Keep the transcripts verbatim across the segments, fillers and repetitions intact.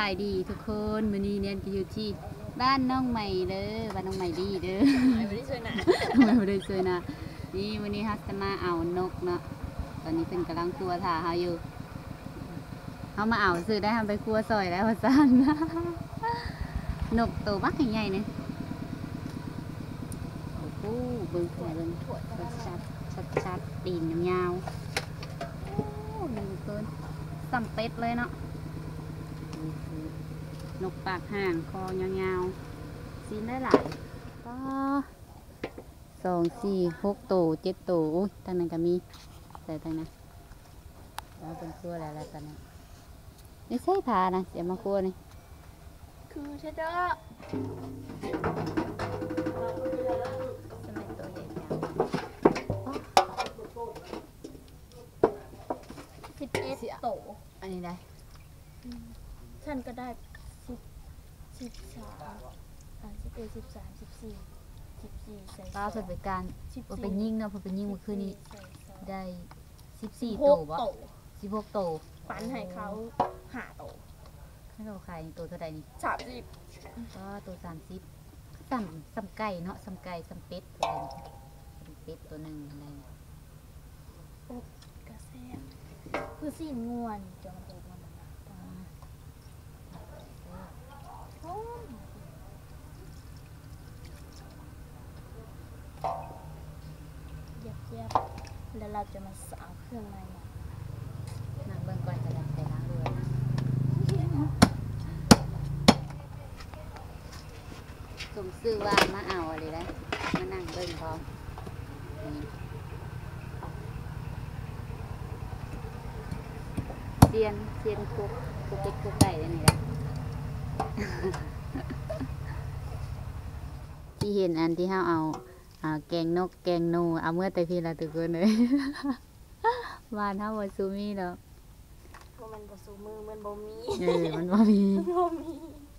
ายดีทุกคนวันนี้เนี่ยก็อยู่ที่บ้านน้องใหม่เด้อบ้านน้องใหม่ดีเด้อไม่ได้ช่วยนะไม่ได้ช่วยนะนี่วันนี้ฮัสมาเอานกเนาะตอนนี้เป็นกำลังครัวถ่าเขาอยู่เขามาเอาซื้อได้ทำไปครัวซอยแล้วว่าซ่านนกตัวบักใหญ่ๆเนี่ยโอ้โหเบิ้งหัวเบิ้งชัดชัดชัดตีนยาวๆโอ้ดีเกินสัมเป็ดเลยเนาะนกปากห่างคอยาวๆซีนได้หลายก็สองสี่หกตัวเจ็ดตัวอุ้ยทางนั้นก็มีแต่ทางนั้นเราเป็นครัวอะไรแล้วตอนนี้นี่ใช่พานะเสียมาครัวนี่คือเชเดอร์สมัยตัวใหญ่จังสิบเอ็ดโตอันนี้ได้ฉันก็ได้สิบสิบสามอ่าสิบเอ็ดสิบสามสิบสี่สิบสี่ใส่ป้าเพิ่นไปการเพิ่นไปยิงเนาะเพิ่นไปยิงเมื่อคืนนี้ได้สิบสี่โตบ่สิบหกโตปันให้เขาหาโตให้เราขายตัวเท่าไหร่นี่สามสิบก็ตัวสามสิบซ้ำซ้ำไก่เนาะซ้ำไก่ซ้ำเป็ดอะไรเป็ดตัวหนึ่งอะไรอบกระแซมคือสีนวลจังอบมันเย็บเย็บแล้วเราจะมาสาวเครื่องในนางเบิ้งก่อนจะดับแต่ล้างด้วยสมซื่อว่ามาเอาอะไรได้มานั่งเบิ้งพร้อมเซียนเซียนคุกคุกเป็ดคุกไก่ได้นี่แหละที่เห็นอันที่เขาเอาแกงนกแกงนูเอาเมื่อแต่พี่ละตุกคนเลยวานเท่าวันซูมี่แล้วมันบ่ซูมือมันบ่มีเออมันบ่มีบ่มี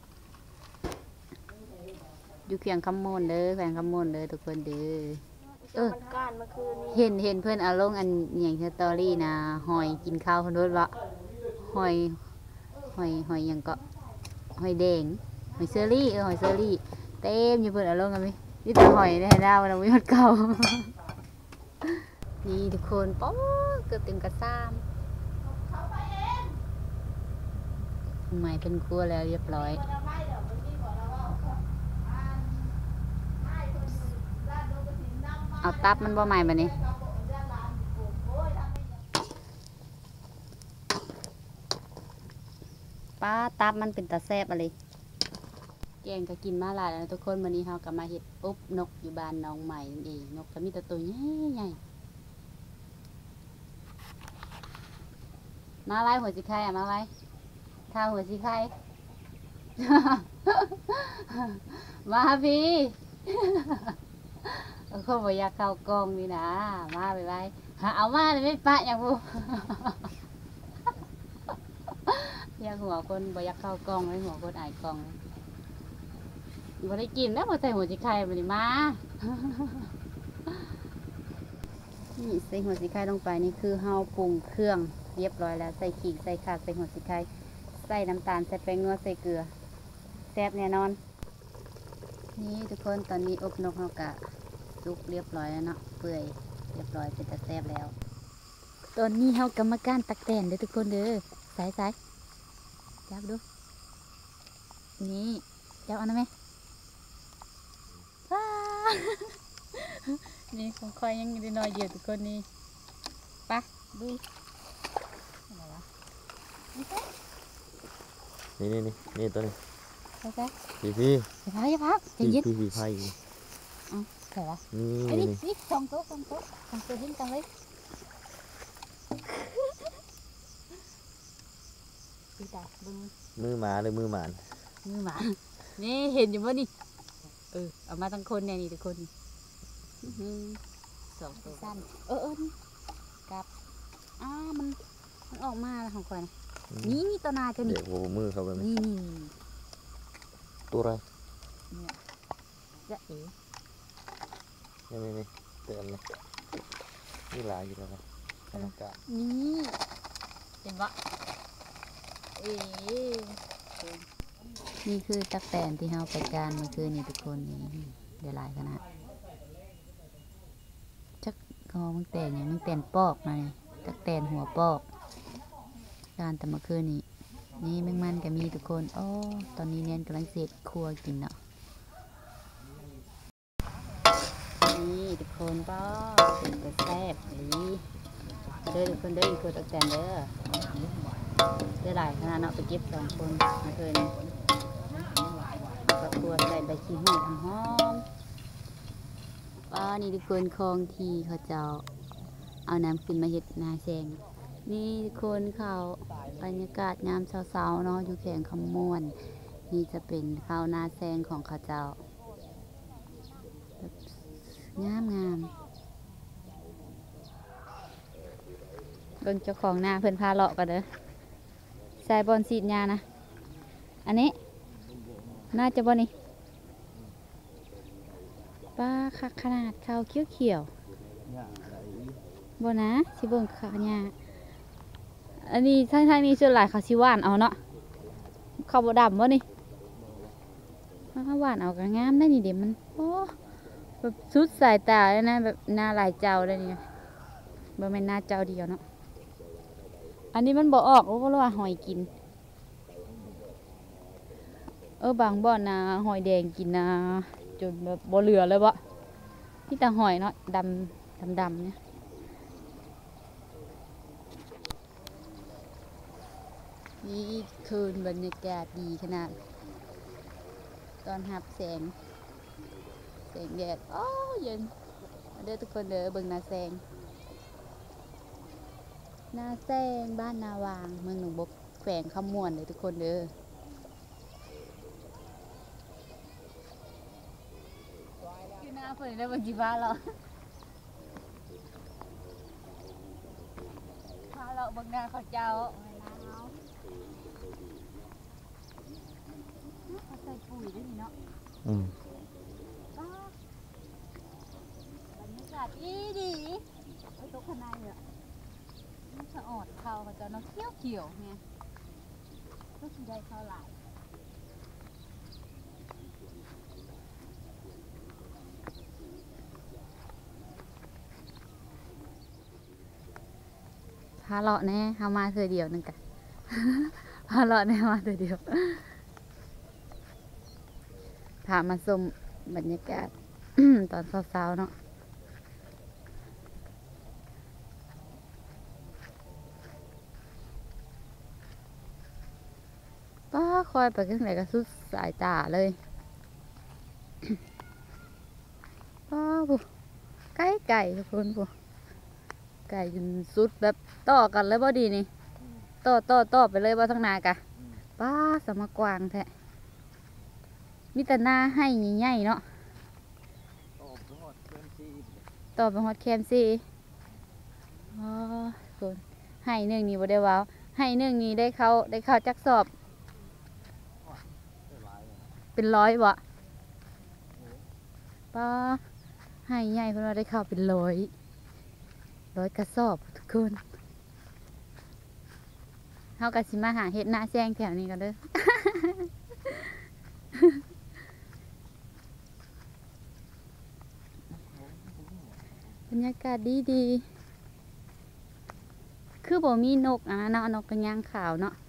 อยู่เคียงคำมนเด้อแขวงคำมนเด้อทุกคนเด้อเออมันก้านเมื่อคืนนี้เห็นเห็นเพื่อนเอาลงอันอย่างสตอรี่นะหอยกินข้าวคนนู้นวะหอยหอยหอยอย่างก็หอยแดงหอยเซอรี่เออหอยเซอรี่เต็มอยู่เพื่อนเอาลงกันไหมนี่แต่หอยในดาวเราไม่หดเก่านี่ทุกคนป๊อเกือบถึงกระซ้ำใหม่เป็นครัวแล้วเรียบร้อยเอาตับมันบ่ใหม่แบบนี้ป้าตับมันเป็นตาแซ่บอะไรแกงก็กินมาหลายแล้วทุกคนวันนี้เราก็มาเห็ดอบนกอยู่บ้านน้องใหม่นั่นเองนกก็มีแต่ตัวใหญ่ๆมาไล่หัวสีไข่อะมาไล่ข้าวหัวสีไข่ มาพี่เขาบอกอยากเข้ากองนี่นะมาไปไปเอามาเลยไม่ปะอย่างบูอยากหัวคนบอกอยากเข้ากองเลยหัวคนอายกองบ่ได้กินแล้วมาใส่หัวสีไข่มาดิมานี่ใส่หัวสีไข่ลงไปนี่คือเฮาปรุงเครื่องเรียบร้อยแล้วใส่ขิงใส่ข่าใส่หัวสีไข่ใส่น้ำตาลใส่แป้งนัวใส่เกลือแซ่บแน่นอนนี่ทุกคนตอนนี้อบนกเฮากะสุกเรียบร้อยแล้วเนาะเปื่อยเรียบร้อยเป็นตะแซ่บแล้วตอนนี้เฮากำมาการตักแตนเด้อทุกคนเด้อสายสายจับดูนี่จับเอาหน่อยไหมนี่ของคอยยังได้น้อยเดียวทุกคนนี่ไปดูอะไรวะนี่นี่นี่นี่ตัวนี้ไปไปพี่พี่อย่าพักอย่าพักใจเย็นพี่พี่พายอ๋อใช่ปะนี่นี่นี่สองตัวสองตัวสองตัวเห็นกันเลยดีใจบึ้งมือหมาหรือมือหมานมือหมานี่เห็นอยู่ว่านี่เออเอามาทั้งคนเนี่ยนี่ทุกคนสองตัวสั้นเออเออกับอ้ามันมันออกมาแล้วของคอยนะนี่นี่ตัวนาจะนี่เดี๋ยวโอ้มือเขาไปไหมนี่นี่ตัวอะไรเนี่ยจะเอ๋นี่นี่นี่เตือนเลยนี่ลายอยู่แล้วนะอากาศนี่เห็นปะเอ๋คนนี่คือตักแตนที่เฮาไปการเมื่อคืนนี่ทุกคนนี่เดี๋ยวหลายขนาดจักกอมึงแต่งอย่างมึงแต่นปอกมาเนี่ยตักแตนหัวปอกการแต่เมื่อคืนนี่นี่แมงมันก็มีทุกคนอ๋อตอนนี้เนียนกำลังเสร็จครัวกินเนาะนี่ทุกคนป้อเป็นกระแซบนี่เด้อทุกคนเด้ออีกคนตักแตนเด้อเด้อหลายขนาดเนาะไปเก็บสองคนเมื่อคืนนี้กับครัวใส่ใบขี้หูดหอมป้านี่ทุกคนคลองทีเขาเจ้าเอาน้ำขึ้นมาเห็ดนาแซงนี่ทุกคนเขาบรรยากาศยามเช้าๆเนาะอยู่แข่งขมวนนี่จะเป็นข้าวนาแซงของเขาเจ้างามงามเบิ่งเจ้าของนาเพิ่นพาเลาะกันเด้อใส่บอลสีดยานะอันนี้น่าจะบอนี่ปลาคักขนาดข้าวเขียวเขียวบอนะสิเบิ่งขายาอันนี้ทางทางนี้ส่วนหลายเขาสิหวานเอาเนาะข้าวบดำบ่นี่ข้าวหวานเอาก็งามได้นี่เดี๋ยวมันโอ้แบบสุดสายตาเลยนะแบบหน้าหลายเจ้าเลยนี่บ่แม่นหน้าเจ้าเดียวเนาะอันนี้มันบ่ออกเพราะว่าหอยกินเออบางบ่อนนะหอยแดงกินนะจนแบบบ่เหลือเลยบ่นี่แต่หอยเนาะดำดำดำเนี่ยนี่คืนบรรยากาศดีขนาดตอนหับแสงแสงแดดโอ้เย็นเด้อทุกคนเด้อเบิ่งนาแสงนาแสงบ้านนาวางเมืองหนองบกแขวงขมวนเลยทุกคนเด้อคือหน้าเพิ่นได้บางกี่บ้านหรอพาเราบางนาเขาเจ้าเขาใส่ปุ๋ยด้วยนี่เนาะอืมบรรยากาศดีดีไอ้ตกข้างในอ่ะมันสะอดเขาเขาจะน้ำเขียวเขียวไงก็คือได้ข้าวหลายพาเลาะแน่เฮามาเธอเดียวนึงกันพาเลาะแน่มาเธอเดียวพามาชมบรรยากาศ ตอนเช้าๆเนาะป้าคอยไปขึ้นไหนก็สุดสายตาเลย ป้าบุไก่ไก่ทุกคนบุไก่จนสุดแบบต่อกันเลยบ่ดีนี่ต่อต่อต่อไปเลยว่าทั้งนากะป้าสมกวางแท้มีแต่หน้าให้ใหญ่ๆเนาะต่อไปฮอดแคมซีอ๋อคนให้หนึ่งนี่บ่ได้ว้าวให้หนึ่งนี่ได้เข้าได้เข้าจักสอบเป็นร้อยบ่ป้าให้ใหญ่เพราะว่าได้เข้าเป็นร้อยร้อยกระสอบทุกคนเฮากะสิมาหาเห็ดหน้าแซงแถวนี้กันเด้อบรรยากาศดีดีคือบ่มีนกอ่ะเนาะนกกระยางขาวเนาะ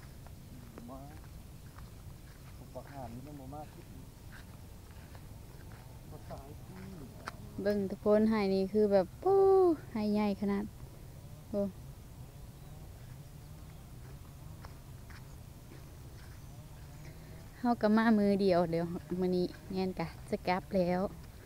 เบิ่งทุกคนให้นี่คือแบบปู้ให้ใหญ่ขนาดโอ้เฮาก็มามือเดียวเดี๋ยวมื้อนี้แน่นกะจะกลับแล้ว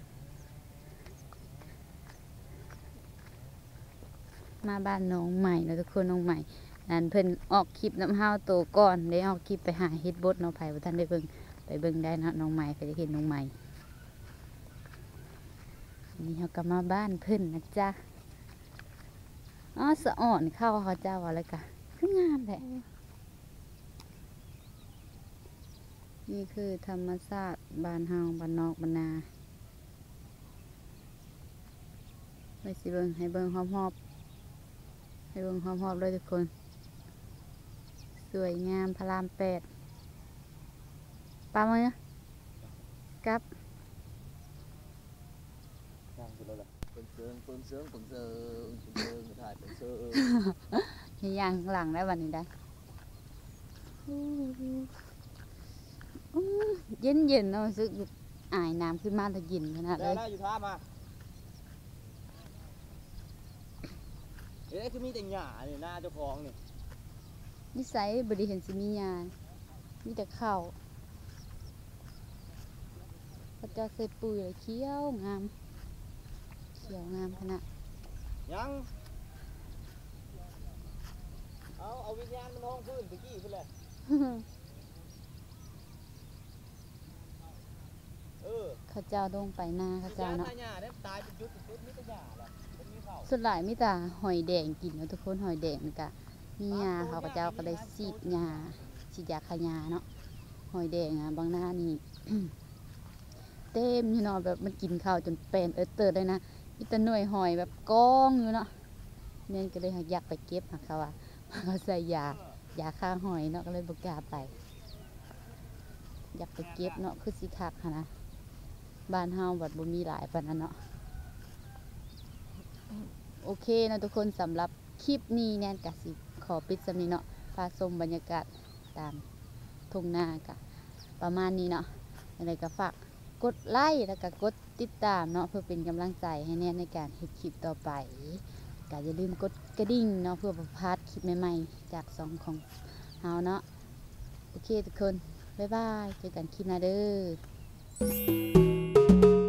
มาบ้านน้องใหม่แล้วทุกคนน้องใหม่นั่นเพิ่นออกคลิปน้ำห้าวโตก่อนได้ออกคลิปไปหาเฮ็ดบดเนาะไผบ่ทันได้เบิ่งไปเบิ่งได้นะน้องใหม่ไปได้เห็นน้องใหม่นี่เฮาก็มาบ้านเพิ่นนะจ๊ะอ๋อสะอ่อนเข้าเขาเจ้าอะไรกะคืองามแหละนี่คือธรรมชาติบ้านเฮาบ้านนอกบ้านนาไปสิเบิ่งให้เบิ่งหอมๆให้เบิ่งหอมๆเลยทุกคนสวยงามพระรามแปดปลามือกับย่างกินแล้วล่ะเปิงเซิงเปิงเซิงเปิงเซิงเปิงเซิงถ่ายเปิงเซิงมีย่างข้างหลังได้วันนี้ได้เย็นเย็นๆเนาะรู้สึกอายน้ำขึ้นมาแต่เย็นขนาดเลได้ยแล้วอยู่ท่ามาเอ๊ะคือมีแต่หญ้าเนี่ยหน้าเจ้าของนี่นิสัยบริเห็นสิมียามีแต่ข้าวพระเจ้าใส่ปุ๋ยเลยเขียวงามเขียวงามขนาดยังเอาเอาวิญญาณมันห้องพื้นตะกี้เพื่อนแหละเออข้าเจ้าลงไปนาข้าวิญเจ้าญาณเนาะหน้าหญ้าเนี่ยตายเป็นยุดเป็นยุดมีแต่หญ้าแหละมันมีเผาส่วนหลายมีแต่หอยแดงกินเนาะทุกคนหอยแดงนี่กะมียาเขาพระเจ้าก็เลยฉีดยาฉีดยาขายาเนาะหอยแดงอ่ะบางหน้านี่ เต็มอยู่เนาะแบบมันกินข้าวจนเป็นเออเติร์ดเลยนะมีแต่หน่วยหอยแบบกองอยู่เนาะเนี่ยก็เลยอยากไปเก็บหาเขาว่า เขาใส่ยายาฆ่าหอยเนาะก็เลยบอกกล้าไป อยากไปเก็บเนาะคือสิคักหั้นนะบ้านเฮาบัดบ่มีหลายปานนั้นเนาะโอเคเนาะทุกคนสำหรับคลิปนี้แน่นกะสิขอปิดสำนี้เนาะพาชมบรรยากาศตามทุ่งนากะประมาณนี้เนาะอะไรก็ฝากกดไลค์แล้วก็กดติดตามเนาะเพื่อเป็นกำลังใจให้แน่ในการเฮ็ดคลิปต่อไปก็อย่าลืมกดกระดิ่งเนาะเพื่อบ่พลาดคลิปใหม่ๆจากซองของเฮาเนาะโอเคทุกคนบ๊ายบายเจอกันคลิปหน้าเด้อ